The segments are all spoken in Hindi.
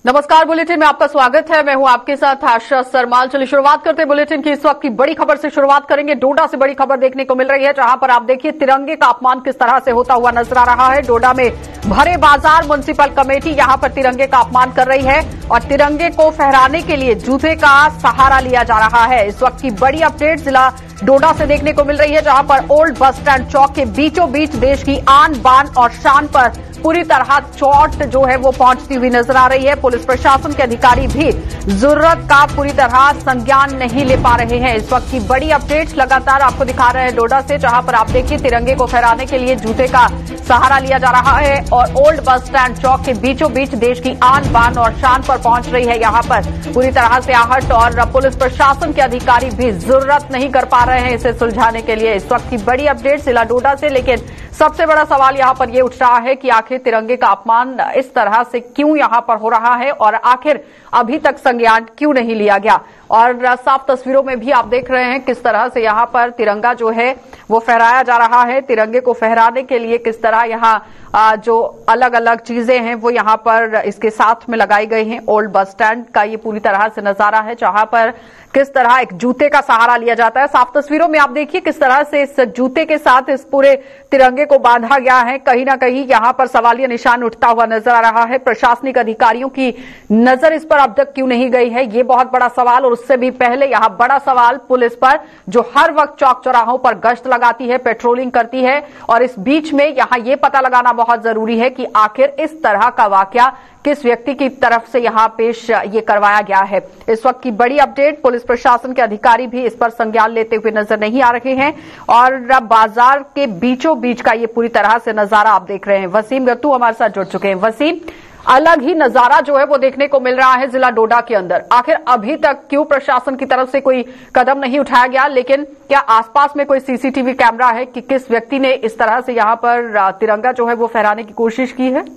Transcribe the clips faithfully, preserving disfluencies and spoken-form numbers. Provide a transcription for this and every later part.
नमस्कार, बुलेटिन में आपका स्वागत है। मैं हूं आपके साथ आशा सरमाल। चलिए शुरुआत करते हैं बुलेटिन की इस वक्त की बड़ी खबर से। शुरुआत करेंगे डोडा से। बड़ी खबर देखने को मिल रही है, जहां पर आप देखिए तिरंगे का अपमान किस तरह से होता हुआ नजर आ रहा है। डोडा में भरे बाजार म्युनिसिपल कमेटी यहां पर तिरंगे का अपमान कर रही है और तिरंगे को फहराने के लिए जूते का सहारा लिया जा रहा है। इस वक्त की बड़ी अपडेट जिला डोडा से देखने को मिल रही है, जहां पर ओल्ड बस स्टैंड चौक के बीचों बीच देश की आन बान और शान पर पूरी तरह चोट जो है वो पहुंचती हुई नजर आ रही है। पुलिस प्रशासन के अधिकारी भी जरूरत का पूरी तरह संज्ञान नहीं ले पा रहे हैं। इस वक्त की बड़ी अपडेट्स लगातार आपको दिखा रहे हैं डोडा से, जहां पर आप देखिए तिरंगे को फहराने के लिए जूते का सहारा लिया जा रहा है और ओल्ड बस स्टैंड चौक के बीचों बीच देश की आन बान और शान पर पहुंच रही है यहां पर पूरी तरह से आहट, और पुलिस प्रशासन के अधिकारी भी जरूरत नहीं कर पा रहे हैं इसे सुलझाने के लिए। इस वक्त की बड़ी अपडेट जिला डोडा से। लेकिन सबसे बड़ा सवाल यहां पर यह उठ रहा है कि आखिर तिरंगे का अपमान इस तरह से क्यों यहां पर हो रहा है और आखिर अभी तक संज्ञान क्यों नहीं लिया गया। और साफ तस्वीरों में भी आप देख रहे हैं किस तरह से यहां पर तिरंगा जो है वो फहराया जा रहा है। तिरंगे को फहराने के लिए किस तरह यहां जो अलग अलग चीजें हैं वो यहां पर इसके साथ में लगाई गई हैं। ओल्ड बस स्टैंड का ये पूरी तरह से नजारा है, जहां पर किस तरह एक जूते का सहारा लिया जाता है। साफ तस्वीरों में आप देखिए किस तरह से इस जूते के साथ इस पूरे तिरंगे को बांधा गया है। कहीं ना कहीं यहां पर सवालिया निशान उठता हुआ नजर आ रहा है। प्रशासनिक अधिकारियों की नजर इस पर अब तक क्यों नहीं गई है, ये बहुत बड़ा सवाल। और उससे भी पहले यहां बड़ा सवाल पुलिस पर, जो हर वक्त चौक चौराहों पर गश्त लगाती है, पेट्रोलिंग करती है, और इस बीच में यहां यह पता लगाना बहुत जरूरी है कि आखिर इस तरह का वाकया किस व्यक्ति की तरफ से यहां पेश ये करवाया गया है। इस वक्त की बड़ी अपडेट, पुलिस प्रशासन के अधिकारी भी इस पर संज्ञान लेते हुए नजर नहीं आ रहे हैं और बाजार के बीचों बीच का ये पूरी तरह से नजारा आप देख रहे हैं। वसीम गत्तू हमारे साथ जुड़ चुके हैं। वसीम, अलग ही नजारा जो है वो देखने को मिल रहा है जिला डोडा के अंदर। आखिर अभी तक क्यों प्रशासन की तरफ से कोई कदम नहीं उठाया गया? लेकिन क्या आसपास में कोई सीसीटीवी कैमरा है कि किस व्यक्ति ने इस तरह से यहां पर तिरंगा जो है वो फहराने की कोशिश की है?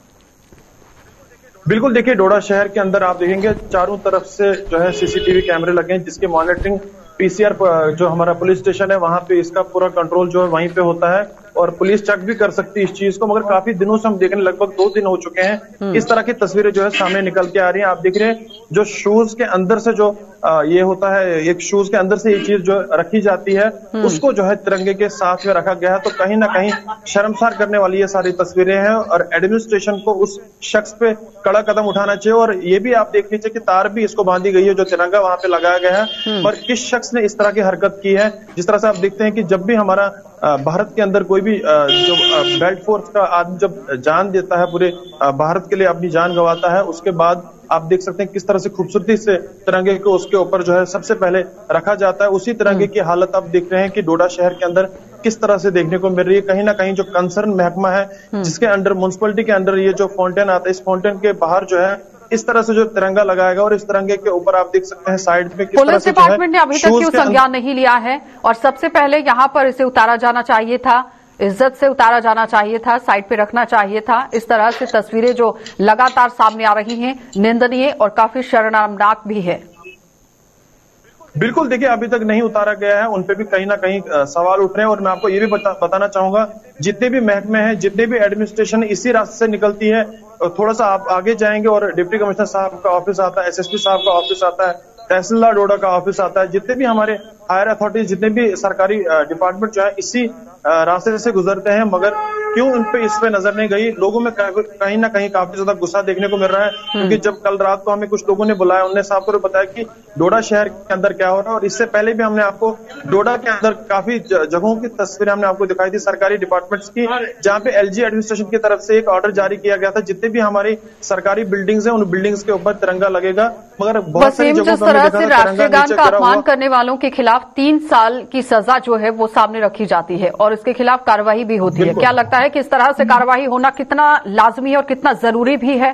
बिल्कुल, देखिए डोडा शहर के अंदर आप देखेंगे चारों तरफ से जो है सीसीटीवी कैमरे लगे हैं, जिसकी मॉनिटरिंग पीसीआर जो हमारा पुलिस स्टेशन है वहां पे इसका पूरा कंट्रोल जो है वहीं पे होता है और पुलिस चेक भी कर सकती है इस चीज को। मगर काफी दिनों से हम देख रहे हैं, लगभग दो दिन हो चुके हैं, इस तरह की तस्वीरें जो है सामने निकल के आ रही हैं। आप देख रहे हैं जो शूज के अंदर से जो आ, ये होता है, एक शूज के अंदर से ये चीज जो रखी जाती है उसको जो है तिरंगे के साथ में रखा गया है। तो कहीं ना कहीं शर्मसार करने वाली ये सारी तस्वीरें हैं और एडमिनिस्ट्रेशन को उस शख्स पे कड़ा कदम उठाना चाहिए। और ये भी आप देख लीजिए कि तार भी इसको बांधी गई है जो तिरंगा वहां पे लगाया गया है, पर किस शख्स ने इस तरह की हरकत की है। जिस तरह से आप देखते हैं कि जब भी हमारा भारत के अंदर कोई भी जो बेल्ट फोर्स का आदमी जब जान देता है, पूरे भारत के लिए अपनी जान गंवाता है, उसके बाद आप देख सकते हैं किस तरह से खूबसूरती से तिरंगे को उसके ऊपर जो है सबसे पहले रखा जाता है। उसी तिरंगे की हालत आप देख रहे हैं कि डोडा शहर के अंदर किस तरह से देखने को मिल रही है। कहीं ना कहीं जो कंसर्न महकमा है, जिसके अंडर म्युनिसिपैलिटी के अंडर ये जो फाउंटेन आता है, इस फाउंटेन के बाहर जो है इस तरह से जो तिरंगा लगाएगा और इस तिरंगे के ऊपर आप देख सकते हैं साइड में किस तरह से डिपार्टमेंट ने अभी तक क्यों संज्ञान नहीं लिया है। और सबसे पहले यहां पर इसे उतारा जाना चाहिए था, इज्जत से उतारा जाना चाहिए था, साइड पे रखना चाहिए था। इस तरह से तस्वीरें जो लगातार सामने आ रही हैं निंदनीय और काफी शर्मनाक भी है। बिल्कुल, देखिए अभी तक नहीं उतारा गया है, उनपे भी कहीं ना कहीं सवाल उठ रहे हैं। और मैं आपको ये भी बता, बताना चाहूंगा, जितने भी महकमे हैं, जितने भी एडमिनिस्ट्रेशन इसी रास्ते से निकलती है। थोड़ा सा आप आगे जाएंगे और डिप्टी कमिश्नर साहब का ऑफिस आता है, एसएसपी साहब का ऑफिस आता है, तहसीलदार डोडा का ऑफिस आता है। जितने भी हमारे हायर अथॉरिटीज, जितने भी सरकारी डिपार्टमेंट जो है इसी रास्ते से गुजरते हैं, मगर क्यों उन पे इस पे नजर नहीं गई। लोगों में कहीं ना कहीं काफी ज्यादा गुस्सा देखने को मिल रहा है, क्योंकि जब कल रात को हमें कुछ लोगों ने बुलाया, उन्होंने साफ तौर पर बताया कि डोडा शहर के अंदर क्या हो रहा है। और इससे पहले भी हमने आपको डोडा के अंदर काफी जगहों की तस्वीरें हमने आपको दिखाई थी सरकारी डिपार्टमेंट्स की, जहाँ पे एलजी एडमिनिस्ट्रेशन की तरफ से एक ऑर्डर जारी किया गया था, जितने भी हमारी सरकारी बिल्डिंग्स है उन बिल्डिंग्स के ऊपर तिरंगा लगेगा। मगर बहुत सारी जगहों पर राष्ट्रीय गान का अपमान करने वालों के खिलाफ तीन साल की सजा जो है वो सामने रखी जाती है और इसके खिलाफ कार्रवाई भी होती है। क्या लगता है कि इस तरह से कार्रवाई होना कितना लाजमी और कितना जरूरी भी है?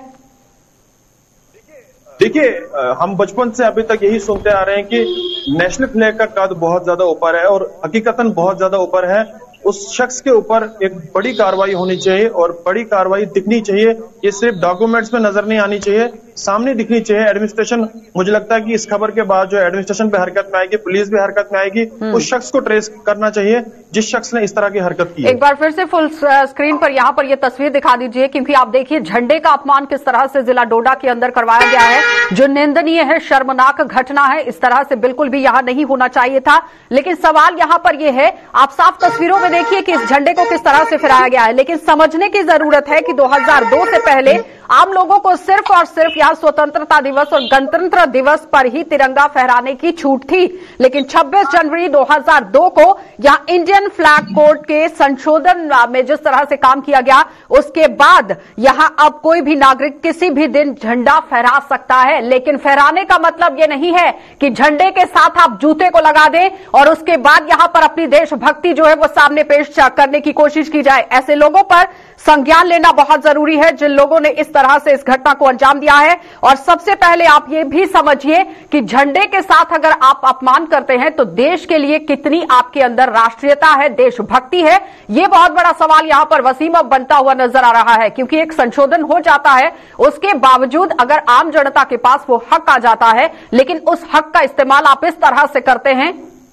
देखिए, हम बचपन से अभी तक यही सुनते आ रहे हैं कि नेशनल फ्लैग का कद बहुत ज्यादा ऊपर है और हकीकतन बहुत ज्यादा ऊपर है। उस शख्स के ऊपर एक बड़ी कार्रवाई होनी चाहिए और बड़ी कार्रवाई दिखनी चाहिए। ये सिर्फ डॉक्यूमेंट्स में नजर नहीं आनी चाहिए, सामने दिखनी चाहिए। एडमिनिस्ट्रेशन, मुझे लगता है कि इस खबर के बाद जो एडमिनिस्ट्रेशन पे हरकत में आएगी, पुलिस भी हरकत में आएगी, उस शख्स को ट्रेस करना चाहिए जिस शख्स ने इस तरह की हरकत की है। एक बार फिर से फुल स्क्रीन पर यहाँ पर ये तस्वीर दिखा दीजिए, क्योंकि आप देखिए झंडे का अपमान किस तरह से जिला डोडा के अंदर करवाया गया है, जो निंदनीय है, शर्मनाक घटना है। इस तरह से बिल्कुल भी यहाँ नहीं होना चाहिए था। लेकिन सवाल यहाँ पर यह है, आप साफ तस्वीरों में देखिए कि इस झंडे को किस तरह से फहराया गया है, लेकिन समझने की जरूरत है कि दो हज़ार दो से पहले आम लोगों को सिर्फ और सिर्फ यहां स्वतंत्रता दिवस और गणतंत्र दिवस पर ही तिरंगा फहराने की छूट थी। लेकिन छब्बीस जनवरी दो हज़ार दो को यहां इंडियन फ्लैग कोड के संशोधन में जिस तरह से काम किया गया, उसके बाद यहां अब कोई भी नागरिक किसी भी दिन झंडा फहरा सकता है। लेकिन फहराने का मतलब यह नहीं है कि झंडे के साथ आप जूते को लगा दें और उसके बाद यहां पर अपनी देशभक्ति जो है वो सामने पेश करने की कोशिश की जाए। ऐसे लोगों पर संज्ञान लेना बहुत जरूरी है, जिन लोगों ने इस तरह से इस घटना को अंजाम दिया है। और सबसे पहले आप ये भी समझिए कि झंडे के साथ अगर आप अपमान करते हैं तो देश के लिए कितनी आपके अंदर राष्ट्रीयता है, देशभक्ति है। ये बहुत बड़ा सवाल यहां पर वसीम अब बनता हुआ नजर आ रहा है, क्योंकि एक संशोधन हो जाता है, उसके बावजूद अगर आम जनता के पास वो हक आ जाता है, लेकिन उस हक का इस्तेमाल आप इस तरह से करते हैं।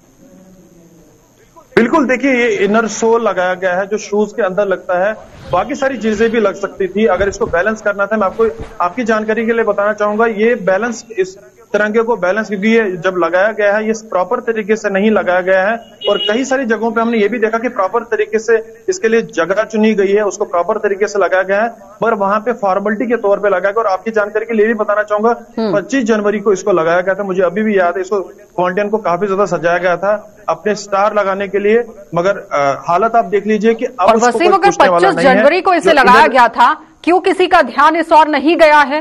बिल्कुल, देखिए ये इनर सोल लगाया गया है जो शूज के अंदर लगता है, बाकी सारी चीजें भी लग सकती थी। अगर इसको बैलेंस करना था, मैं आपको आपकी जानकारी के लिए बताना चाहूंगा, ये बैलेंस, इस तिरंगे को बैलेंस, क्योंकि ये जब लगाया गया है ये प्रॉपर तरीके से नहीं लगाया गया है। और कई सारी जगहों पे हमने ये भी देखा कि प्रॉपर तरीके से इसके लिए जगह चुनी गई है, उसको प्रॉपर तरीके से लगाया गया है, पर वहां पे फॉर्मेलिटी के तौर पे लगाया गया। और आपकी जानकारी के लिए भी बताना चाहूंगा, पच्चीस जनवरी को इसको लगाया गया था, मुझे अभी भी याद है। इसको फाउंटेन को काफी ज्यादा सजाया गया था अपने स्टार लगाने के लिए, मगर आ, हालत आप देख लीजिए कि अब वसीम, अगर पच्चीस जनवरी को इसे लगाया गया था, क्यों किसी का ध्यान इस ओर नहीं गया है?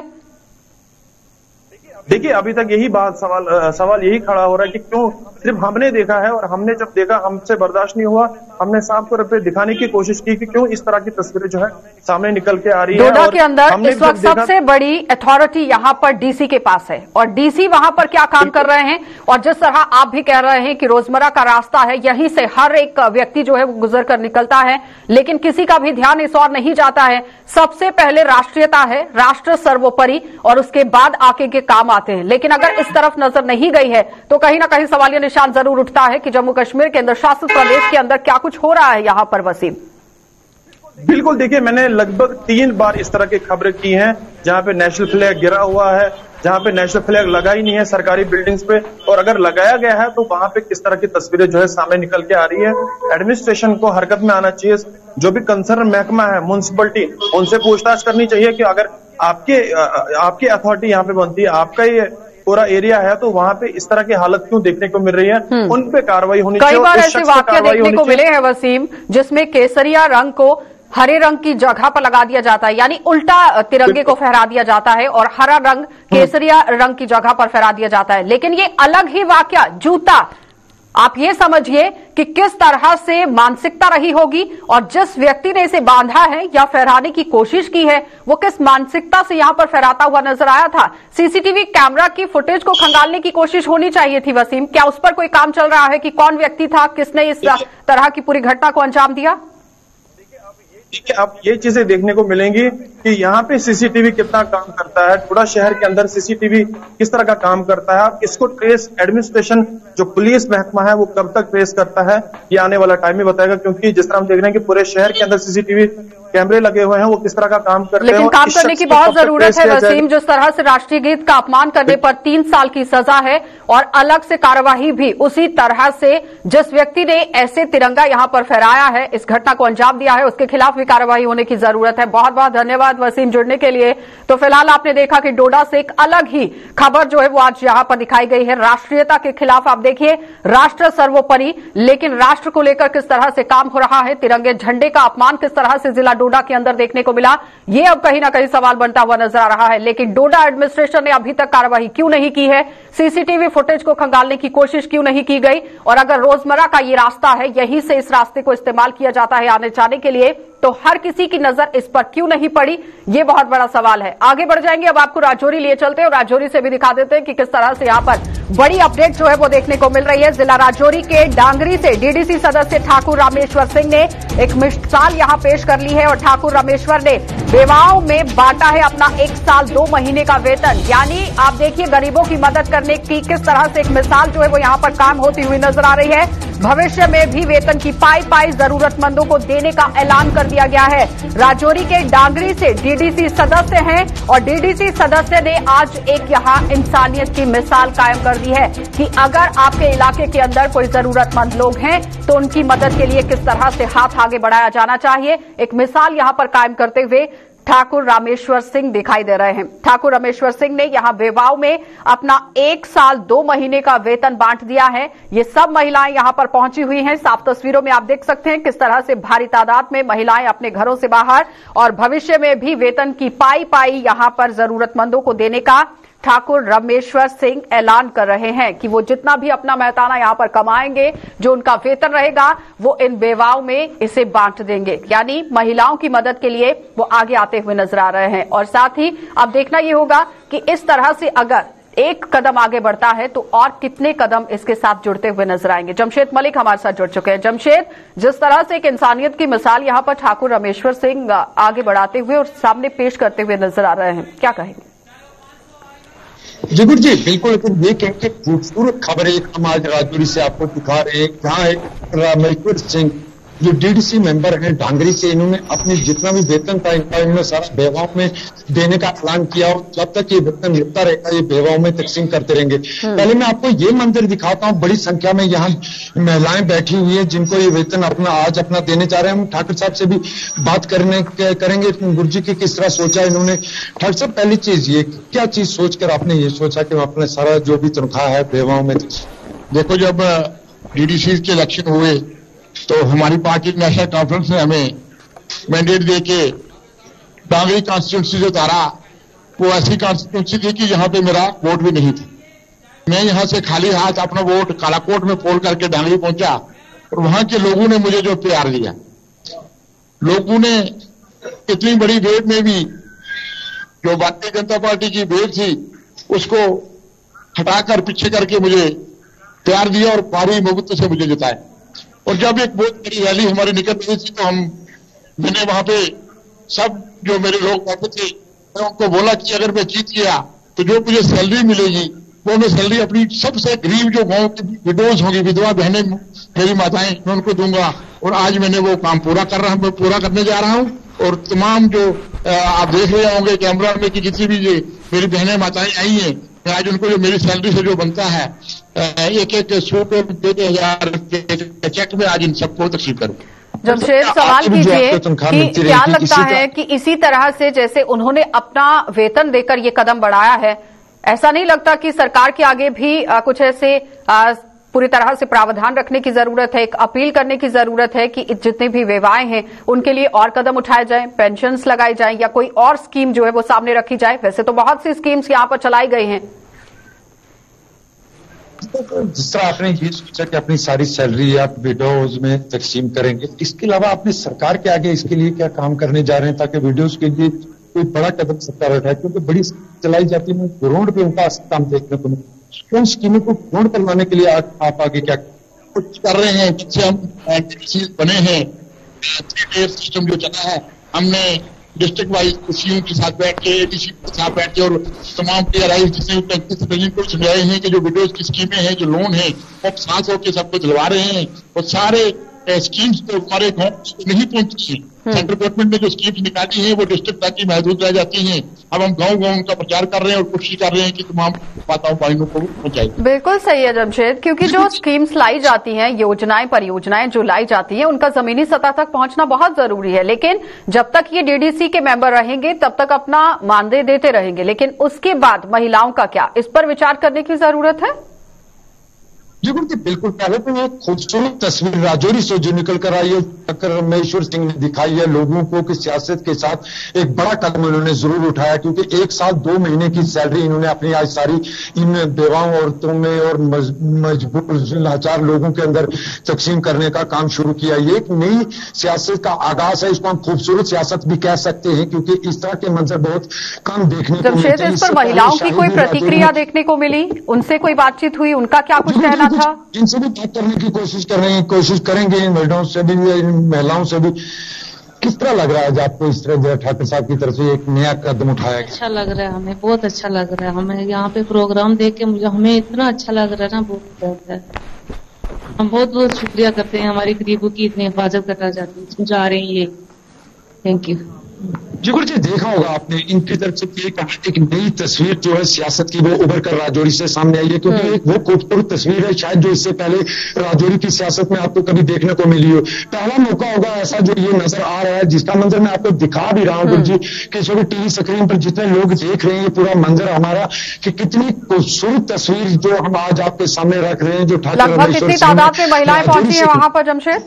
देखिए अभी तक यही बात सवाल सवाल यही खड़ा हो रहा है कि क्यों सिर्फ हमने देखा है, और हमने जब देखा हमसे बर्दाश्त नहीं हुआ, हमने साफ तौर पे दिखाने की कोशिश की कि क्यों इस तरह की तस्वीरें जो है सामने निकल के आ रही है। डोडा के अंदर इस वक्त सबसे बड़ी अथॉरिटी यहां पर डीसी के पास है, और डीसी वहां पर क्या काम कर रहे हैं, और जिस तरह आप भी कह रहे हैं कि रोजमर्रा का रास्ता है, यहीं से हर एक व्यक्ति जो है वो गुजर कर निकलता है, लेकिन किसी का भी ध्यान इस ओर नहीं जाता है। सबसे पहले राष्ट्रीयता है, राष्ट्र सर्वोपरि, और उसके बाद आगे के काम आते हैं। लेकिन अगर इस तरफ नजर नहीं गई है तो कहीं ना कहीं सवालिया निशान जरूर उठता है कि जम्मू कश्मीर के अंदर, शासित प्रदेश के अंदर क्या कुछ हो रहा है यहां पर। वसीम, बिल्कुल, देखिए मैंने लगभग तीन बार इस तरह की खबरें की हैं जहां पे नेशनल फ्लैग गिरा हुआ है, जहां पे नेशनल फ्लैग लगा ही नहीं है सरकारी बिल्डिंग्स पे, और अगर लगाया गया है तो वहां पे किस तरह की तस्वीरें जो है सामने निकल के आ रही है। एडमिनिस्ट्रेशन को हरकत में आना चाहिए, जो भी कंसर्न महकमा है, म्युनिसिपलिटी, उनसे पूछताछ करनी चाहिए कि अगर आपके आपकी अथॉरिटी यहाँ पे बनती है, आपका ये पूरा एरिया है, तो वहां पे इस तरह की हालत क्यों देखने को मिल रही है, उन पे कार्रवाई होनी चाहिए। कई बार ऐसे वाकये देखने को मिले हैं वसीम, जिसमें केसरिया रंग को हरे रंग की जगह पर लगा दिया जाता है, यानी उल्टा तिरंगे को फहरा दिया जाता है, और हरा रंग केसरिया रंग की जगह पर फहरा दिया जाता है। लेकिन ये अलग ही वाकया, जूता, आप ये समझिए कि किस तरह से मानसिकता रही होगी, और जिस व्यक्ति ने इसे बांधा है या फहराने की कोशिश की है, वो किस मानसिकता से यहां पर फहराता हुआ नजर आया था। सीसीटीवी कैमरा की फुटेज को खंगालने की कोशिश होनी चाहिए थी वसीम, क्या उस पर कोई काम चल रहा है कि कौन व्यक्ति था, किसने इस तरह की पूरी घटना को अंजाम दिया? देखिए अब ये चीजें देखने को मिलेंगी कि यहाँ पे सीसीटीवी कितना काम करता है, पूरा शहर के अंदर सीसीटीवी किस तरह का काम करता है। आप इसको ट्रेस, एडमिनिस्ट्रेशन जो पुलिस महकमा है वो कब तक ट्रेस करता है, ये आने वाला टाइम ही बताएगा। क्योंकि जिस तरह हम देख रहे हैं कि पूरे शहर के अंदर सीसीटीवी कैमरे लगे हुए हैं, वो किस तरह का काम करते हैं। लेकिन काम करने की बहुत जरूरत है वसीम। जिस तरह से राष्ट्रीय गीत का अपमान करने पर तीन साल की सजा है, और अलग से कार्यवाही भी उसी तरह से जिस व्यक्ति ने ऐसे तिरंगा यहां पर फहराया है, इस घटना को अंजाम दिया है, उसके खिलाफ भी कार्यवाही होने की जरूरत है। बहुत बहुत धन्यवाद वसीम जुड़ने के लिए। तो फिलहाल आपने देखा कि डोडा से एक अलग ही खबर जो है वो आज यहां पर दिखाई गई है, राष्ट्रीयता के खिलाफ। आप देखिए, राष्ट्र सर्वोपरि, लेकिन राष्ट्र को लेकर किस तरह से काम हो रहा है, तिरंगे झंडे का अपमान किस तरह से जिला डोडा के अंदर देखने को मिला, ये अब कहीं ना कहीं सवाल बनता हुआ नजर आ रहा है। लेकिन डोडा एडमिनिस्ट्रेशन ने अभी तक कार्रवाई क्यों नहीं की है, सीसीटीवी फुटेज को खंगालने की कोशिश क्यों नहीं की गई, और अगर रोजमर्रा का ये रास्ता है, यहीं से इस रास्ते को इस्तेमाल किया जाता है आने जाने के लिए, तो हर किसी की नजर इस पर क्यों नहीं पड़ी, ये बहुत बड़ा सवाल है। आगे बढ़ जाएंगे, अब आपको राजौरी लिए चलते हैं और राजौरी से भी दिखा देते हैं कि किस तरह से यहां पर बड़ी अपडेट जो है वो देखने को मिल रही है। जिला राजौरी के डांगरी से डीडीसी सदस्य ठाकुर रामेश्वर सिंह ने एक मिसाल यहां पेश कर ली है और ठाकुर रामेश्वर ने बेवाओं में बांटा है अपना एक साल दो महीने का वेतन। यानी आप देखिए गरीबों की मदद करने की किस तरह से एक मिसाल जो है वो यहां पर काम होती हुई नजर आ रही है। भविष्य में भी वेतन की पाई पाई जरूरतमंदों को देने का ऐलान कर दिया गया है। राजौरी के डांगरी से डीडीसी सदस्य हैं और डीडीसी सदस्य ने आज एक यहां इंसानियत की मिसाल कायम कर दी है कि अगर आपके इलाके के अंदर कोई जरूरतमंद लोग हैं तो उनकी मदद के लिए किस तरह से हाथ आगे बढ़ाया जाना चाहिए। एक मिसाल यहां पर कायम करते हुए ठाकुर रामेश्वर सिंह दिखाई दे रहे हैं। ठाकुर रामेश्वर सिंह ने यहां बेवाओं में अपना एक साल दो महीने का वेतन बांट दिया है। ये सब महिलाएं यहां पर पहुंची हुई हैं। साफ तस्वीरों में आप देख सकते हैं किस तरह से भारी तादाद में महिलाएं अपने घरों से बाहर और भविष्य में भी वेतन की पाई पाई यहां पर जरूरतमंदों को देने का ठाकुर रामेश्वर सिंह ऐलान कर रहे हैं कि वो जितना भी अपना मेहताना यहां पर कमाएंगे, जो उनका वेतन रहेगा वो इन बेवाओं में इसे बांट देंगे। यानी महिलाओं की मदद के लिए वो आगे आते हुए नजर आ रहे हैं। और साथ ही अब देखना ये होगा कि इस तरह से अगर एक कदम आगे बढ़ता है तो और कितने कदम इसके साथ जुड़ते हुए नजर आएंगे। जमशेद मलिक हमारे साथ जुड़ चुके हैं। जमशेद, जिस तरह से एक इंसानियत की मिसाल यहां पर ठाकुर रामेश्वर सिंह आगे बढ़ाते हुए और सामने पेश करते हुए नजर आ रहे हैं, क्या कहेंगे? जी गुरु जी, बिल्कुल ये कहेंगे खूबसूरत खबर है हम आज राजौरी से आपको दिखा रहे हैं। जहाँ एक रामेश्वर सिंह जो डीडीसी मेंबर हैं डांगरी से, इन्होंने अपनी जितना भी वेतन था इनका इन्होंने सारा बेवाओं में देने का ऐलान किया और जब तक ये वेतन मिलता रहेगा ये बेवाओं में तकसीम करते रहेंगे। पहले मैं आपको ये मंदिर दिखाता हूँ। बड़ी संख्या में यहाँ महिलाएं बैठी हुई है जिनको ये वेतन अपना आज अपना देने जा रहे हैं। हम ठाकुर साहब से भी बात करने करेंगे गुरु जी की किस तरह सोचा इन्होंने। ठाकुर साहब, पहली चीज ये क्या चीज सोचकर आपने ये सोचा कि अपने सारा जो भी तनख्वाह है बेवाओं में? देखो, जब डीडीसी के इलेक्शन हुए तो हमारी पार्टी नेशनल कॉन्फ्रेंस ने हमें मैंडेट दे के डांगरी कॉन्स्टिट्यूंसी जो उतारा वो ऐसी कॉन्स्टिट्यूंसी थी कि यहाँ पे मेरा वोट भी नहीं था। मैं यहाँ से खाली हाथ अपना वोट कालाकोट में पोल करके डांगरी पहुंचा और वहां के लोगों ने मुझे जो प्यार दिया, लोगों ने इतनी बड़ी भीड़ में भी जो भारतीय जनता पार्टी की भीड़ थी उसको हटाकर पीछे करके मुझे प्यार दिया और भारी मुहब्बत से मुझे जिताया। और जब एक बहुत बड़ी रैली हमारी निकल रही थी तो हम मैंने वहां पे सब जो मेरे लोग बैठे थे मैं उनको बोला कि अगर मैं जीत गया तो जो मुझे सैलरी मिलेगी वो मैं सैलरी अपनी सबसे गरीब जो गांव की विडोज होंगी, विधवा बहनें मेरी माताएं, मैं उनको दूंगा। और आज मैंने वो काम पूरा कर रहा हूं, पूरा करने जा रहा हूं। और तमाम जो आप देख रहे होंगे कैमरा में कि जितनी भी ये मेरी बहनें माताएं आई हैं, मैं आज उनको जो मेरी सैलरी से जो बनता है एक एक सौ के हजार चेक में आज इन सबको तकसीम करूं। जमशेद, सवाल कीजिए कि क्या लगता है कि इसी तरह से जैसे उन्होंने अपना वेतन देकर ये कदम बढ़ाया है, ऐसा नहीं लगता कि सरकार के आगे भी आ, कुछ ऐसे आ, पूरी तरह से प्रावधान रखने की जरूरत है, एक अपील करने की जरूरत है कि जितने भी विवाहें हैं उनके लिए और कदम उठाए जाएं, पेंशन्स लगाई जाएं या कोई और स्कीम जो है वो सामने रखी जाए? वैसे तो बहुत सी स्कीम्स यहां पर चलाई गई हैं। जिस तरह आपने ये सोचा कि अपनी सारी सैलरी आप विडोज में तकसीम करेंगे, इसके अलावा आपने सरकार के आगे इसके लिए क्या काम करने जा रहे हैं ताकि विडोज के लिए कोई बड़ा कदम सरकार उठाए? क्योंकि बड़ी चलाई जाती है, ग्राउंड पे उनका काम देखने को मिलता है। उन स्कीमों को ग्राउंड पर लाने के लिए आ, आप आगे क्या कुछ कर रहे हैं? जिससे हम बने हैं थ्री टेयर सिस्टम जो चला है, हमने डिस्ट्रिक्ट वाइज सीएम के साथ बैठ के एडीसी के साथ बैठ के और तमाम पीआरआई जिसने को समझाए हैं कि जो विडोज की स्कीमें हैं, जो लोन है वो साथ होकर सबको दिलवा रहे हैं। और सारे स्कीम्स तो हमारे गाँव नहीं पहुंची। सेंट्रल गवर्नमेंट ने जो स्कीम्स निकाली हैं वो डिस्ट्रिक्ट तक ही महदूद रह जाती हैं। अब हम गांव गांव उनका प्रचार कर रहे हैं और कोशिश कर रहे हैं कि तमाम माताओं बहनों को पहुंचाएं। बिल्कुल सही है जमशेद, क्योंकि जो स्कीम्स लाई जाती हैं, योजनाएं परियोजनाएं जो लाई जाती हैं, उनका जमीनी सतह तक पहुंचना बहुत जरूरी है। लेकिन जब तक ये डीडीसी के मेंबर रहेंगे तब तक अपना मानदेय देते रहेंगे, लेकिन उसके बाद महिलाओं का क्या, इस पर विचार करने की जरूरत है। जी गुरुजी, बिल्कुल। पहले तो एक खूबसूरत तस्वीर राजौरी से जो निकल कर आई है, डॉक्टर रमेश्वर सिंह ने दिखाई है लोगों को कि सियासत के साथ एक बड़ा कदम उन्होंने जरूर उठाया, क्योंकि एक साल दो महीने की सैलरी इन्होंने अपनी आज सारी इन बेवाओं औरतों में और मजबूर लाचार लोगों के अंदर तकसीम करने का काम शुरू किया। ये एक नई सियासत का आगाज है, इसको हम खूबसूरत सियासत भी कह सकते हैं, क्योंकि इस तरह के मंजर बहुत कम देखने को मिलते हैं। इस पर महिलाओं की कोई प्रतिक्रिया देखने को मिली? उनसे कोई बातचीत हुई? उनका क्या कुछ कहना था? इनसे भी बात करने की कोशिश कर रहे हैं, कोशिश करेंगे इन महिलाओं से भी, इन महिलाओं से भी। किस तरह लग रहा है आपको इस तरह ठाकुर साहब की तरफ से एक नया कदम उठाया गया? अच्छा लग रहा है, हमें बहुत अच्छा लग रहा है। हमें यहाँ पे प्रोग्राम देख के मुझे हमें इतना अच्छा लग रहा है ना, बहुत बहुत है। हम बहुत बहुत शुक्रिया करते हैं, हमारी गरीबों की इतनी हिफाजत करना जाती जा रहे हैं ये। Thank you. जी गुरुजी, देखा होगा आपने इनकी तरफ से एक, एक नई तस्वीर जो है सियासत की वो उभर कर राजौरी से सामने आई है, क्योंकि एक वो खूबसूरत तस्वीर है शायद जो इससे पहले राजौरी की सियासत में आपको कभी देखने को मिली हो। पहला मौका होगा ऐसा जो ये नजर आ रहा है, जिसका मंजर मैं आपको दिखा भी रहा हूँ गुरुजी, कि इस वक्त टीवी स्क्रीन पर जितने लोग देख रहे हैं ये पूरा मंजर हमारा, कि कितनी खूबसूरत तस्वीर जो हम आज आपके सामने रख रहे हैं। जो लगभग कितनी तादाद में महिलाएं पहुंची है वहां पर जमशेद?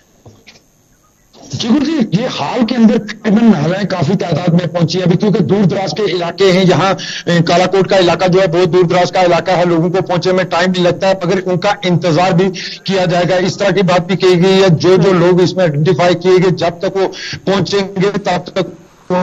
जी गुरुजी, ये हाल के अंदर तकरीबन महिलाएं काफी तादाद में पहुंची है अभी, क्योंकि दूर दराज के इलाके हैं, यहाँ कालाकोट का इलाका जो है बहुत दूर दराज का इलाका है, लोगों को पहुंचने में टाइम भी लगता है, मगर उनका इंतजार भी किया जाएगा। इस तरह की बात भी कही गई है, जो जो लोग इसमें आइडेंटिफाई किए गए जब तक वो पहुंचेंगे तब तक।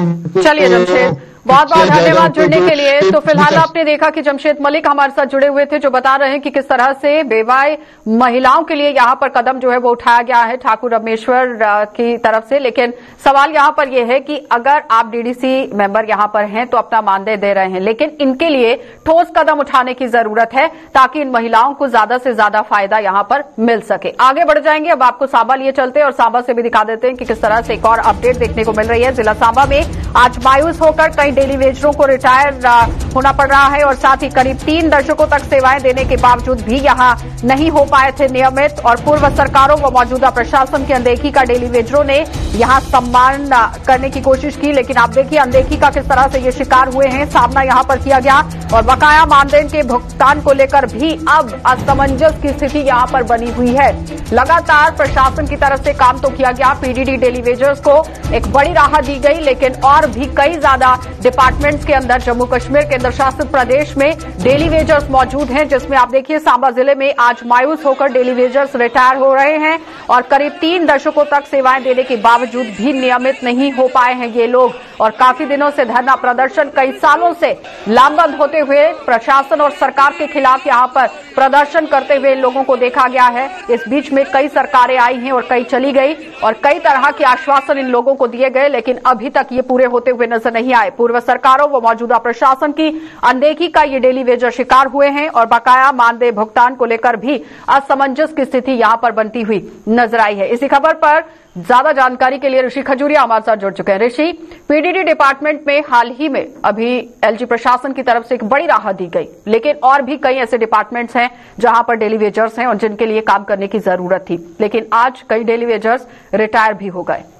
चलिए जमशेद, बहुत बहुत धन्यवाद जुड़ने के लिए। तो फिलहाल आपने देखा कि जमशेद मलिक हमारे साथ जुड़े हुए थे, जो बता रहे हैं कि किस तरह से बेवाए महिलाओं के लिए यहां पर कदम जो है वो उठाया गया है ठाकुर रमेश्वर की तरफ से। लेकिन सवाल यहां पर यह है कि अगर आप डीडीसी मेंबर यहां पर हैं तो अपना मानदेय दे रहे हैं, लेकिन इनके लिए ठोस कदम उठाने की जरूरत है ताकि इन महिलाओं को ज्यादा से ज्यादा फायदा यहां पर मिल सके। आगे बढ़ जाएंगे, अब आपको सांबा लिए चलते हैं और सांबा से भी दिखा देते हैं कि किस तरह से एक और अपडेट देखने को मिल रही है। जिला सांबा में आज मायूस होकर कई डेली वेजरों को रिटायर होना पड़ रहा है और साथ ही करीब तीन दशकों तक सेवाएं देने के बावजूद भी यहां नहीं हो पाए थे नियमित, और पूर्व सरकारों व मौजूदा प्रशासन की अनदेखी का डेली वेजरों ने यहां सम्मान करने की कोशिश की। लेकिन आप देखिए अनदेखी का किस तरह से ये शिकार हुए हैं, सामना यहां पर किया गया, और बकाया मानदेय के भुगतान को लेकर भी अब असमंजस की स्थिति यहां पर बनी हुई है। लगातार प्रशासन की तरफ से काम तो किया गया, पीडीडी डेली वेजर्स को एक बड़ी राहत दी गई, लेकिन और भी कई ज्यादा डिपार्टमेंट्स के अंदर जम्मू कश्मीर केंद्र शासित प्रदेश में डेली वेजर्स मौजूद हैं, जिसमें आप देखिए सांबा जिले में आज मायूस होकर डेली वेजर्स रिटायर हो रहे हैं और करीब तीन दशकों तक सेवाएं देने के बावजूद भी नियमित नहीं हो पाए हैं ये लोग, और काफी दिनों से धरना प्रदर्शन कई सालों से लामबंद होते हुए प्रशासन और सरकार के खिलाफ यहां पर प्रदर्शन करते हुए लोगों को देखा गया है। इस बीच में कई सरकारें आई हैं और कई चली गई और कई तरह के आश्वासन इन लोगों को दिए गए, लेकिन अभी तक ये पूरे होते हुए नजर नहीं आए। पूर्व सरकारों व मौजूदा प्रशासन की अनदेखी का ये डेली वेजर शिकार हुए हैं और बकाया मानदेय भुगतान को लेकर भी असमंजस की स्थिति यहां पर बनती हुई नजर आई है। इसी खबर पर ज्यादा जानकारी के लिए ऋषि खजूरिया हमारे साथ जुड़ चुके हैं। ऋषि, पीडीडी डिपार्टमेंट में हाल ही में अभी एलजी प्रशासन की तरफ से एक बड़ी राहत दी गई, लेकिन और भी कई ऐसे डिपार्टमेंट्स हैं जहां पर डेली वेजर्स हैं और जिनके लिए काम करने की जरूरत थी, लेकिन आज कई डेली वेजर्स रिटायर भी हो गए।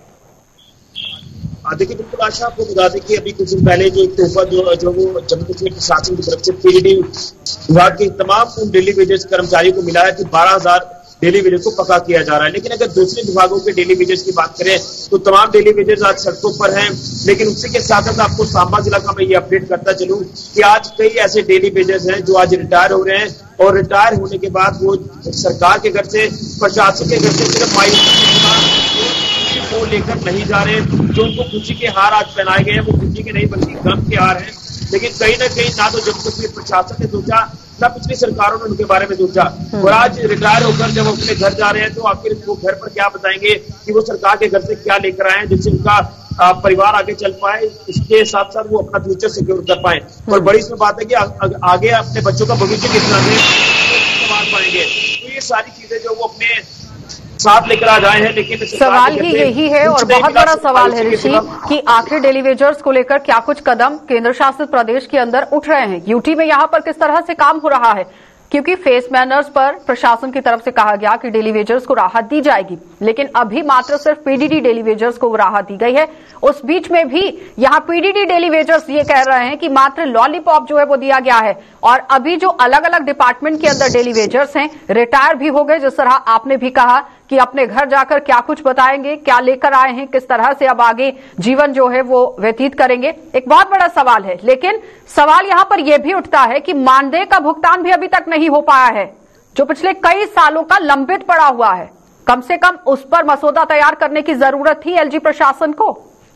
देखिए बिल्कुल आशा, आपको बता दें कि अभी कुछ दिन पहले जो एक तोहफा जो जो वो जम्मू कश्मीर प्रशासन की तरफ से पीडीडी विभाग के तमाम डेली वेजर्स कर्मचारियों को मिला है कि बारह हजार डेली वेजर्स को पक्का किया जा रहा है। लेकिन अगर दूसरे विभागों के डेली वेजर्स की बात करें तो तमाम डेली वेजर्स आज सड़कों पर हैं। लेकिन उसी के साथ साथ आपको सांबा जिला का मैं ये अपडेट करता चलूं कि आज कई ऐसे डेली वेजर्स हैं जो आज रिटायर हो रहे हैं, और रिटायर होने के बाद वो सरकार के घर से, प्रशासन के घर से सिर्फ मायूसी को लेकर नहीं जा रहे। जो उनको खुशी के हार आज पहनाए गए हैं वो खुशी के नहीं बल्कि गम के हार हैं। लेकिन कहीं ना कहीं ना तो जम्मू कश्मीर प्रशासन ने सोचा, ना पिछली सरकारों ने उनके बारे में सोचा, और आज रिटायर होकर जब अपने घर जा रहे हैं तो आखिर वो घर पर क्या बताएंगे कि वो सरकार के घर से क्या लेकर आए हैं जिससे उनका परिवार आगे चल पाए, इसके साथ साथ वो अपना फ्यूचर सिक्योर कर पाए। और बड़ी इसमें बात है कि आगे अपने बच्चों का भविष्य किस तरह से संभाल पाएंगे। तो ये सारी चीजें जो वो अपने साथ लेकर आ जाए हैं, लेकिन सवाल ही यही है और बहुत बड़ा सवाल है ऋषि कि आखिर डेली वेजर्स को लेकर क्या कुछ कदम केंद्र शासित प्रदेश के अंदर उठ रहे हैं। यूटी में यहां पर किस तरह से काम हो रहा है, क्योंकि फेस मैनर्स पर प्रशासन की तरफ से कहा गया कि डेली वेजर्स को राहत दी जाएगी, लेकिन अभी मात्र सिर्फ पीडीडी डेली वेजर्स को राहत दी गई है। उस बीच में भी यहां पीडीडी डेली वेजर्स ये कह रहे हैं कि मात्र लॉलीपॉप जो है वो दिया गया है, और अभी जो अलग अलग डिपार्टमेंट के अंदर डेली वेजर्स हैं रिटायर भी हो गए, जिस तरह आपने भी कहा कि अपने घर जाकर क्या कुछ बताएंगे, क्या लेकर आए हैं, किस तरह से अब आगे जीवन जो है वो व्यतीत करेंगे, एक बहुत बड़ा सवाल है। लेकिन सवाल यहां पर यह भी उठता है कि मानदेय का भुगतान भी अभी तक नहीं हो पाया है, जो पिछले कई सालों का लंबित पड़ा हुआ है। कम से कम उस पर मसौदा तैयार करने की जरूरत थी एलजी प्रशासन को।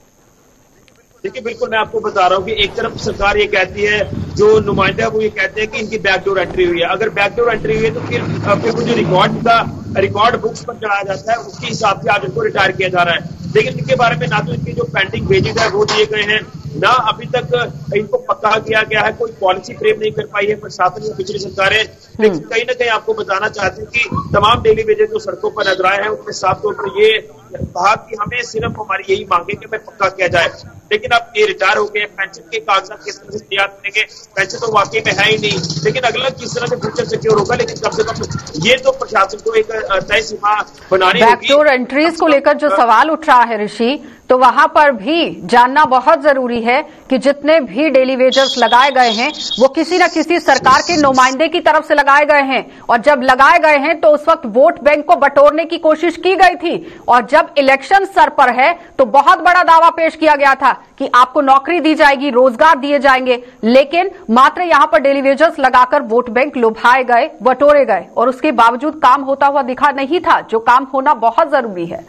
देखिए, बिल्कुल मैं आपको बता रहा हूं कि एक तरफ सरकार ये कहती है, जो नुमाइंदा वो ये कहते हैं कि इनकी बैकडोर एंट्री हुई है। अगर बैकडोर एंट्री हुई है तो फिर फिर वो जो रिकॉर्ड का रिकॉर्ड बुक्स पर चढ़ाया जाता है उसके हिसाब से आज इनको रिटायर किया जा रहा है। लेकिन इनके बारे में ना तो इनके जो पेंडिंग वेजेज है वो दिए गए हैं, ना अभी तक इनको पक्का किया गया है, कोई पॉलिसी फ्रेम नहीं कर पाई है प्रशासन या पिछली सरकारें। लेकिन कहीं ना कहीं आपको बताना चाहते हैं कि तमाम डेली वेजेज जो सड़कों पर नजर आए हैं उनमें साफ तौर पर ये कहा कि हमें सिर्फ हमारी यही मांगे कि हमें पक्का किया जाए। लेकिन अब ये रिटायर हो गए, पेंशन के कागजात किस तरह से तैयार करेंगे, पेंशन तो वाकई में है ही नहीं, लेकिन अगला किस तरह से फ्यूचर सिक्योर होगा। लेकिन कम से कम ये तो प्रशासन को एक तय सीमा बनानी होगी। बैकडोर एंट्रीज को लेकर जो सवाल उठ रहा है ऋषि, तो वहां पर भी जानना बहुत जरूरी है कि जितने भी डेली वेजर्स लगाए गए हैं वो किसी न किसी सरकार के नुमाइंदे की तरफ से लगाए गए हैं, और जब लगाए गए हैं तो उस वक्त वोट बैंक को बटोरने की कोशिश की गई थी, और जब इलेक्शन सर पर है तो बहुत बड़ा दावा पेश किया गया था कि आपको नौकरी दी जाएगी, रोजगार दिए जाएंगे, लेकिन मात्र यहां पर डेली वेजर्स लगाकर वोट बैंक लुभाए गए, बटोरे गए, और उसके बावजूद काम होता हुआ दिखा नहीं था, जो काम होना बहुत जरूरी है।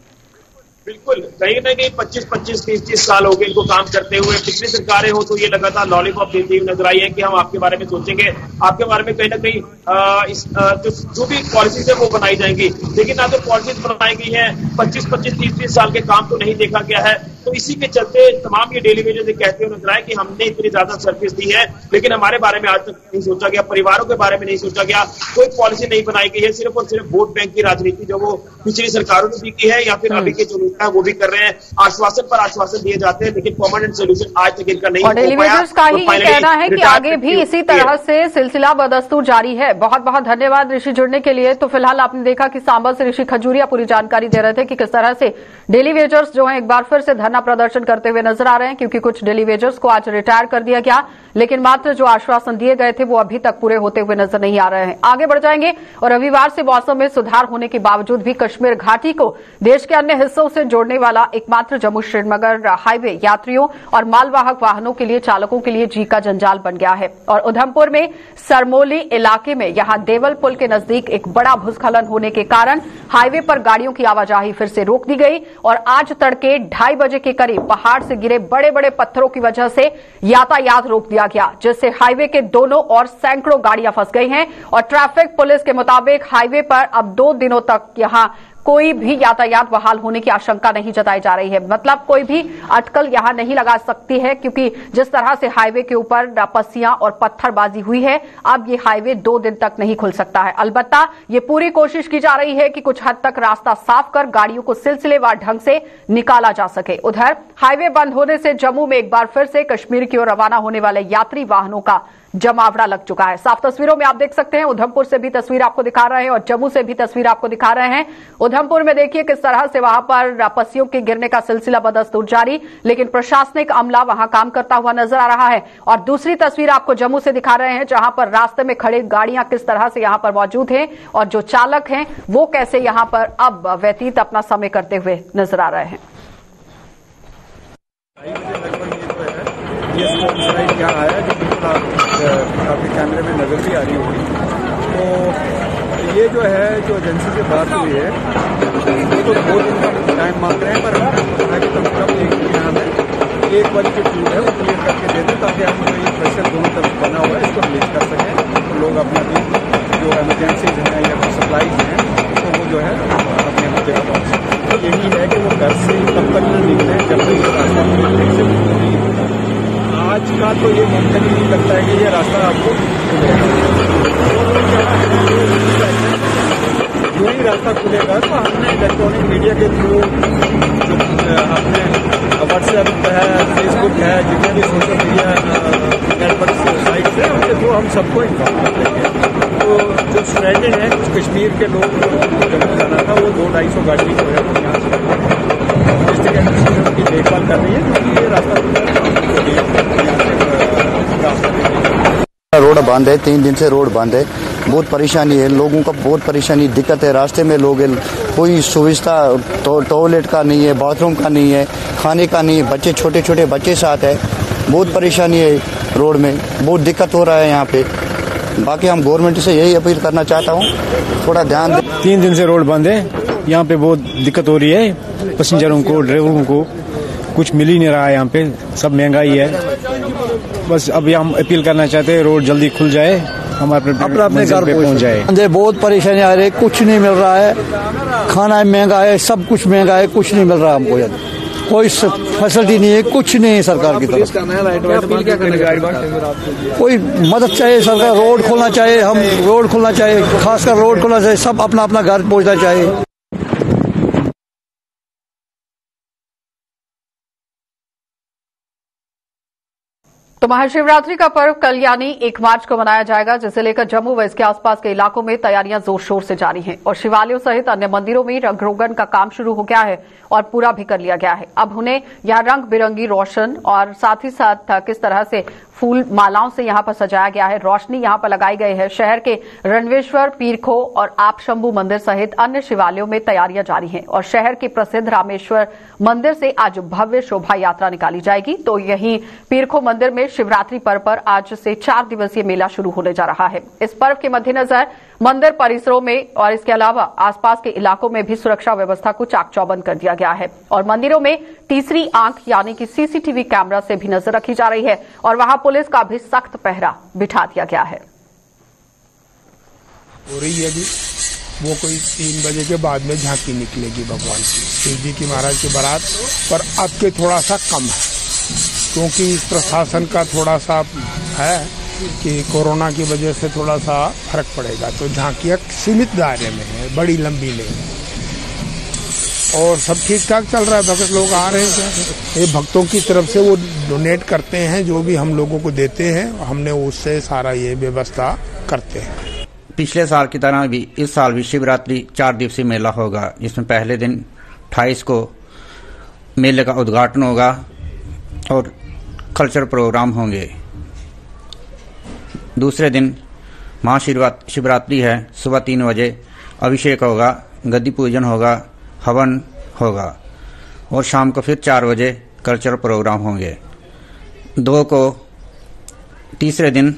बिल्कुल, कहीं ना कहीं पच्चीस पच्चीस तीस तीस साल हो गए इनको काम करते हुए। पिछली सरकारें हो तो ये लगातार लॉलीपॉप देती हुई नजर आई है कि हम आपके बारे में सोचेंगे, आपके बारे में कहीं ना कहीं आ, इस आ, जो, जो भी पॉलिसीज है वो बनाई जाएंगी, लेकिन ना तो पॉलिसीज बनाई गई है, पच्चीस पच्चीस तीस तीस साल के काम तो नहीं देखा गया है। तो इसी के चलते तमाम ये डेली वेजर्स कहते हुए नजर आए कि हमने इतनी ज्यादा सर्विस दी है, लेकिन हमारे बारे में आज तक नहीं सोचा गया, परिवारों के बारे में नहीं सोचा गया, कोई पॉलिसी नहीं बनाई गई है। सिर्फ और सिर्फ वोट बैंक की राजनीति जो वो पिछली सरकारों ने भी की है या फिर अभी के जो नेता है वो भी कर रहे हैं। आश्वासन पर आश्वासन दिए जाते हैं, लेकिन परमानेंट सोल्यूशन आज तक इनका नहीं हो पाया। डेली वेजर्स का ही ये कहना है कि आगे भी इसी तरह से सिलसिला बदस्तूर जारी है। बहुत बहुत धन्यवाद ऋषि जुड़ने के लिए। तो फिलहाल आपने देखा कि सांबा से ऋषि खजूरिया पूरी जानकारी दे रहे थे कि किस तरह से डेली वेजर्स जो है एक बार फिर से धरना प्रदर्शन करते हुए नजर आ रहे हैं, क्योंकि कुछ डेली वेजर्स को आज रिटायर कर दिया गया, लेकिन मात्र जो आश्वासन दिए गए थे वो अभी तक पूरे होते हुए नजर नहीं आ रहे हैं। आगे बढ़ जाएंगे और रविवार से मौसम में सुधार होने के बावजूद भी कश्मीर घाटी को देश के अन्य हिस्सों से जोड़ने वाला एकमात्र जम्मू श्रीनगर हाईवे यात्रियों और मालवाहक वाहनों के लिए चालकों के लिए जी का जंजाल बन गया है। और उधमपुर में सरमोली इलाके में यहां देवल पुल के नजदीक एक बड़ा भूस्खलन होने के कारण हाईवे पर गाड़ियों की आवाजाही फिर से रोक दी गई, और आज तड़के ढाई बजे के करीब पहाड़ से गिरे बड़े बड़े पत्थरों की वजह से यातायात रोक दिया गया, जिससे हाईवे के दोनों ओर सैकड़ों गाड़ियां फंस गई हैं। और ट्रैफिक पुलिस के मुताबिक हाईवे पर अब दो दिनों तक यहां कोई भी यातायात बहाल होने की आशंका नहीं जताई जा रही है। मतलब कोई भी अटकल यहां नहीं लगा सकती है, क्योंकि जिस तरह से हाईवे के ऊपर पस्सियां और पत्थरबाजी हुई है, अब ये हाईवे दो दिन तक नहीं खुल सकता है। अलबत्ता ये पूरी कोशिश की जा रही है कि कुछ हद तक रास्ता साफ कर गाड़ियों को सिलसिलेवार ढंग से निकाला जा सके। उधर हाईवे बंद होने से जम्मू में एक बार फिर से कश्मीर की ओर रवाना होने वाले यात्री वाहनों का जमावड़ा लग चुका है। साफ तस्वीरों में आप देख सकते हैं, उधमपुर से भी तस्वीर आपको दिखा रहे हैं और जम्मू से भी तस्वीर आपको दिखा रहे हैं। उधमपुर में देखिए किस तरह से वहां पर पस्सियों के गिरने का सिलसिला बदस्तूर जारी, लेकिन प्रशासनिक अमला वहां काम करता हुआ नजर आ रहा है। और दूसरी तस्वीर आपको जम्मू से दिखा रहे हैं, जहां पर रास्ते में खड़े गाड़ियां किस तरह से यहां पर मौजूद हैं और जो चालक हैं वो कैसे यहां पर अब व्यतीत अपना समय करते हुए नजर आ रहे हैं। ये स्लाइड क्या आया जो बिल्कुल आपके कैमरे में नजर भी आ रही होगी। तो ये जो है जो एजेंसी से बात हुई है वो तो दो दिन का टाइम मांग रहे हैं, पर हम कम से कम एक यहाँ में एक वाली जो टूर है वो क्लियर करके दे दें, ताकि हम ये प्रेशर दोनों तरफ बना हुआ है इसको रिलीज कर सकें, तो लोग अपना जो एमरजेंसीज हैं या फिर सप्लाईज हैं तो वो जो है अपने अपने जगह पहुँच सकें। तो यही है कि वो घर से तब तक न निकले जब तक ये रास्ता खुलने से नहीं होता। आज का तो ये मुमकिन ही नहीं लगता है कि ये रास्ता आपको जो ही रास्ता खुलेगा तो हमने इलेक्ट्रॉनिक मीडिया के थ्रू जो अपने व्हाट्सएप है, फेसबुक है, जितने भी सोशल मीडिया नेटवर्क साइट्स हैं उनके थ्रू हम सबको इन्फॉर्म कर देंगे। तो जो स्ट्रैंडेड है कुछ कश्मीर के लोग जो जम्मू जाना था वो दो ढाई सौ गाड़ी जो है वो यहाँ से डिस्ट्रिक्ट एडमिनिस्ट्रेशन की देखभाल कर रही है, क्योंकि ये रास्ता रोड बंद है, तीन दिन से रोड बंद है। बहुत परेशानी है लोगों का, बहुत परेशानी दिक्कत है। रास्ते में लोग कोई सुविधा तो टॉयलेट का नहीं है, बाथरूम का नहीं है, खाने का नहीं है, बच्चे छोटे छोटे बच्चे साथ है, बहुत परेशानी है रोड में, बहुत दिक्कत हो रहा है यहाँ पे। बाकी हम गवर्नमेंट से यही अपील करना चाहता हूँ, थोड़ा ध्यान दें। तीन दिन से रोड बंद है, यहाँ पे बहुत दिक्कत हो रही है पैसेंजरों को, ड्राइवरों को, कुछ मिल ही नहीं रहा है यहाँ पे, सब महंगाई है। बस अभी हम अपील करना चाहते हैं रोड जल्दी खुल जाए, हम अपने अपने घर पे पहुँच जाए। बहुत परेशानी आ रही है, कुछ नहीं मिल रहा है, खाना महंगा है, सब कुछ महंगा है, कुछ नहीं मिल रहा हमको, यार कोई फैसिलिटी नहीं है, कुछ नहीं है सरकार की तरफ। कोई मदद चाहिए सरकार, रोड खोलना चाहिए, हम रोड खोलना चाहिए, खासकर रोड खोलना चाहिए, सब अपना अपना घर पहुंचना चाहिए। तो महाशिवरात्रि का पर्व कल यानी एक मार्च को मनाया जाएगा, जिसे लेकर जम्मू व इसके आसपास के इलाकों में तैयारियां जोर शोर से जारी हैं और शिवालयों सहित अन्य मंदिरों में रंग रोगन का काम शुरू हो गया है और पूरा भी कर लिया गया है। अब उन्हें यहां रंग बिरंगी रोशन और साथ ही साथ किस तरह से फूल मालाओं से यहां पर सजाया गया है, रोशनी यहां पर लगाई गई है। शहर के रणवेश्वर, पीरखो और आप शंभू मंदिर सहित अन्य शिवालयों में तैयारियां जारी हैं और शहर के प्रसिद्ध रामेश्वर मंदिर से आज भव्य शोभा यात्रा निकाली जाएगी। तो यहीं पीरखो मंदिर में शिवरात्रि पर्व पर आज से चार दिवसीय मेला शुरू होने जा रहा है। इस पर्व के मद्देनजर मंदिर परिसरों में और इसके अलावा आसपास के इलाकों में भी सुरक्षा व्यवस्था को चाक चौबंद कर दिया गया है और मंदिरों में तीसरी आंख यानी कि सीसीटीवी कैमरा से भी नजर रखी जा रही है और वहां पुलिस का भी सख्त पहरा बिठा दिया गया है। हो रही है अभी वो कोई तीन बजे के बाद में झांकी निकलेगी भगवान की, शिव जी की महाराज की बारात, पर अब के थोड़ा सा कम है क्योंकि प्रशासन का थोड़ा सा है कि कोरोना की वजह से थोड़ा सा फर्क पड़ेगा, तो झांकियाँ सीमित दायरे में है, बड़ी लंबी नहीं और सब ठीक ठाक चल रहा है। भक्त लोग आ रहे हैं, ये भक्तों की तरफ से वो डोनेट करते हैं, जो भी हम लोगों को देते हैं हमने उससे सारा ये व्यवस्था करते हैं। पिछले साल की तरह भी इस साल भी शिवरात्रि चार दिवसीय मेला होगा, जिसमें पहले दिन अट्ठाईस को मेले का उद्घाटन होगा और कल्चरल प्रोग्राम होंगे। दूसरे दिन महाशिवरात्रि है, सुबह तीन बजे अभिषेक होगा, गद्दी पूजन होगा, हवन होगा और शाम को फिर चार बजे कल्चरल प्रोग्राम होंगे। दो को तीसरे दिन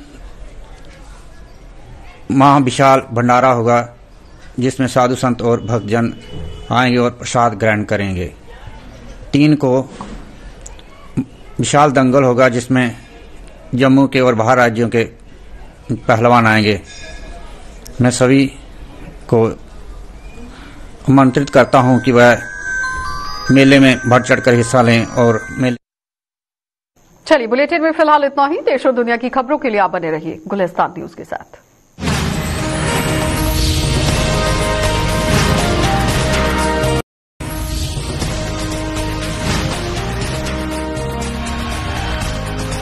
महाविशाल भंडारा होगा, जिसमें साधु संत और भक्तजन आएंगे और प्रसाद ग्रहण करेंगे। तीन को विशाल दंगल होगा, जिसमें जम्मू के और बाहर राज्यों के पहलवान आएंगे। मैं सभी को आमंत्रित करता हूं कि वह मेले में बढ़ चढ़कर हिस्सा लें और मेले। चलिए, बुलेटिन में फिलहाल इतना ही। देश और दुनिया की खबरों के लिए आप बने रहिए गुलिस्तान न्यूज के साथ।